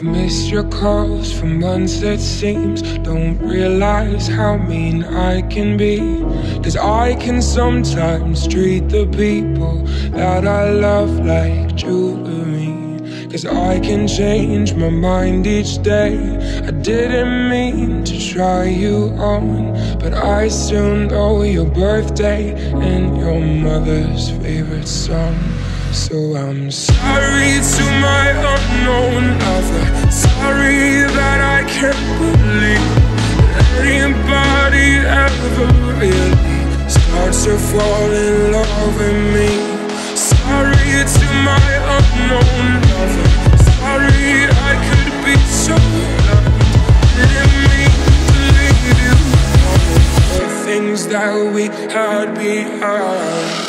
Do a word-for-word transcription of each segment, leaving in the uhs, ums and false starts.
I've missed your calls for months, it seems. Don't realize how mean I can be, 'cause I can sometimes treat the people that I love like jewelry. 'Cause I can change my mind each day. I didn't mean to try you on, but I still know your birthday and your mother's favorite song. So I'm sorry to my unknown lover. Sorry that I can't believe anybody ever really starts to fall in love with me. Sorry to my unknown lover. Sorry I could be so blind. Didn't mean to leave you. All the things that we had behind.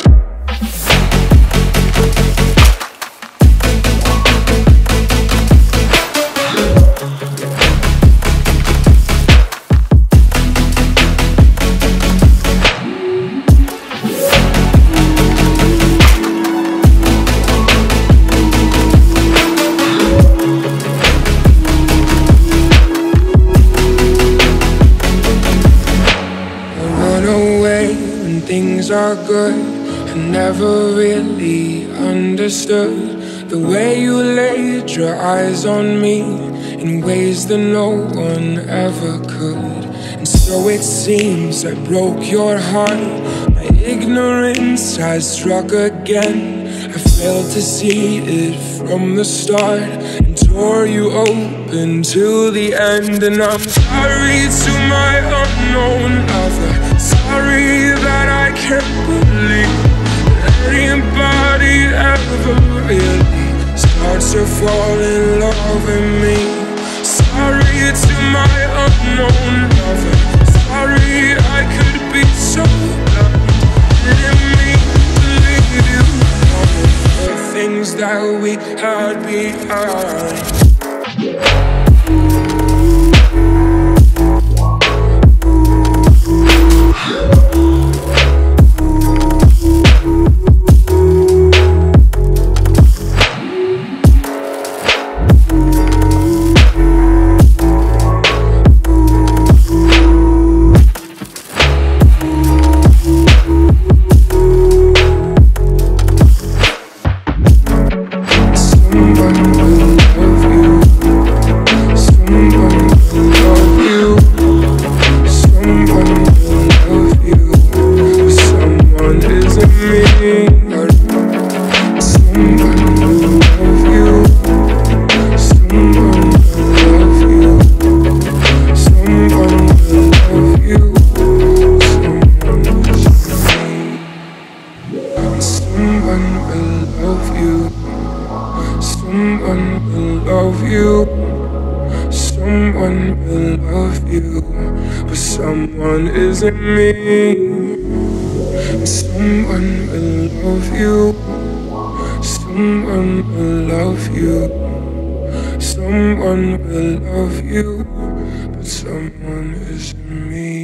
Things are good. I never really understood the way you laid your eyes on me in ways that no one ever could. And so it seems I broke your heart. My ignorance has struck again. I failed to see it from the start and tore you open to the end. And I'm sorry to my unknown lover. Sorry that I can't believe anybody ever really starts to fall in love with me. Sorry to my unknown lover. Sorry I could be so blind. Didn't mean to leave you. All the things that we had behind. Someone isn't me. Someone will love you. Someone will love you. Someone will love you, but someone isn't me.